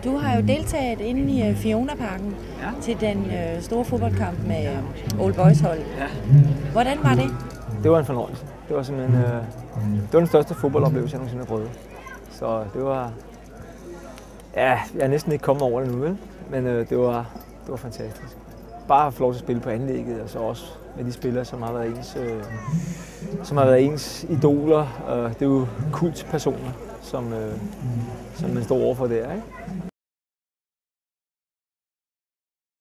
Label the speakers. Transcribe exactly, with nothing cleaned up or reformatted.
Speaker 1: Du har jo deltaget inde i Fionaparken
Speaker 2: ja.
Speaker 1: til den øh, store fodboldkamp med Old Boys hold.
Speaker 2: Ja.
Speaker 1: Hvordan var det?
Speaker 3: Det var en fornøjelse. Det var simpelthen øh, det var den største fodboldoplevelse, jeg nogensinde har prøvet. Så det var... Ja, jeg er næsten ikke kommet over det nu, vel? Men øh, det, var, det var fantastisk. Bare at få lov til at spille på anlægget, og så også med de spillere, som har været ens, øh, som har været ens idoler. Øh, det er jo kultpersoner, som, øh, som man står overfor der, ikke?